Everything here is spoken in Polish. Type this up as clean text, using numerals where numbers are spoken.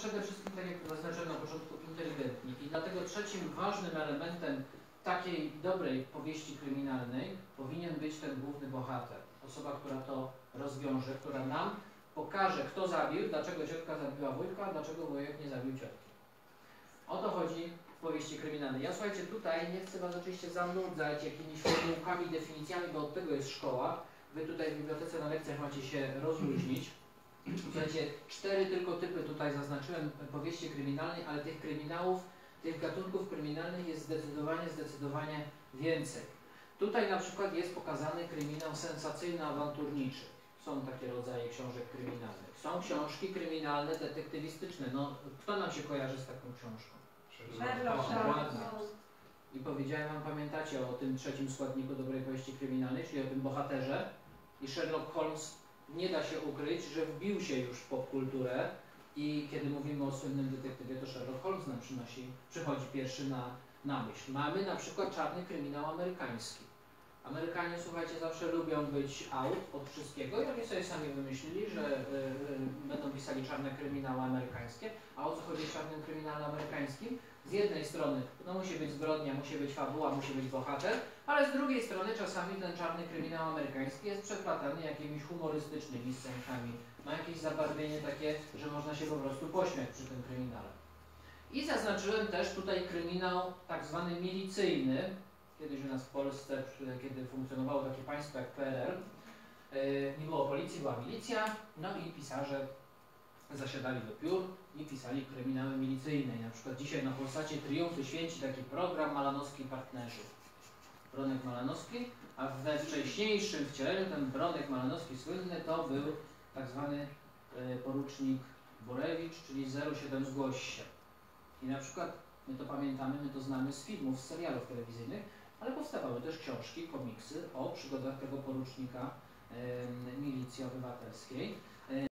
przede wszystkim, tak jak zaznaczyłem na początku, inteligentni. I dlatego trzecim ważnym elementem takiej dobrej powieści kryminalnej powinien być ten główny bohater. Osoba, która to rozwiąże, która nam pokaże, kto zabił, dlaczego ciotka zabiła wujka, dlaczego wujek nie zabił ciotki. O to chodzi w powieści kryminalnej. Ja, słuchajcie, tutaj nie chcę was oczywiście zanudzać jakimiś formułkami, definicjami, bo od tego jest szkoła. Wy tutaj w bibliotece na lekcjach macie się rozluźnić. Słuchajcie, 4 tylko typy tutaj zaznaczyłem powieści kryminalnej, ale tych kryminałów, tych gatunków kryminalnych jest zdecydowanie więcej. Tutaj na przykład jest pokazany kryminał sensacyjno-awanturniczy. Są takie rodzaje książek kryminalnych. Są książki kryminalne, detektywistyczne. No, kto nam się kojarzy z taką książką? I powiedziałem wam, pamiętacie o tym trzecim składniku dobrej powieści kryminalnej, czyli o tym bohaterze. I Sherlock Holmes, nie da się ukryć, że wbił się już w popkulturę i kiedy mówimy o słynnym detektywie, to Sherlock Holmes nam przychodzi pierwszy na myśl. Mamy na przykład czarny kryminał amerykański. Amerykanie, słuchajcie, zawsze lubią być out od wszystkiego i oni sobie sami wymyślili, że będą pisali czarne kryminały amerykańskie. A o co chodzi w czarnym kryminale amerykańskim? Z jednej strony no, musi być zbrodnia, musi być fabuła, musi być bohater, ale z drugiej strony czasami ten czarny kryminał amerykański jest przeplatany jakimiś humorystycznymi scenkami. Ma jakieś zabarwienie takie, że można się po prostu pośmiać przy tym kryminale. I zaznaczyłem też tutaj kryminał tak zwany milicyjny. Kiedyś u nas w Polsce, kiedy funkcjonowało takie państwo jak PRL, nie było policji, była milicja, no i pisarze zasiadali do piór i pisali kryminały milicyjne. I na przykład dzisiaj na Polsacie Triumfy święci taki program Malanowski Partnerzy. Bronek Malanowski, a we wcześniejszym wcieleniu ten Bronek Malanowski słynny to był tak zwany porucznik Borewicz, czyli 07 zgłoś się. I na przykład my to pamiętamy, my to znamy z filmów, z serialów telewizyjnych, ale powstawały też książki, komiksy o przygodach tego porucznika milicji obywatelskiej.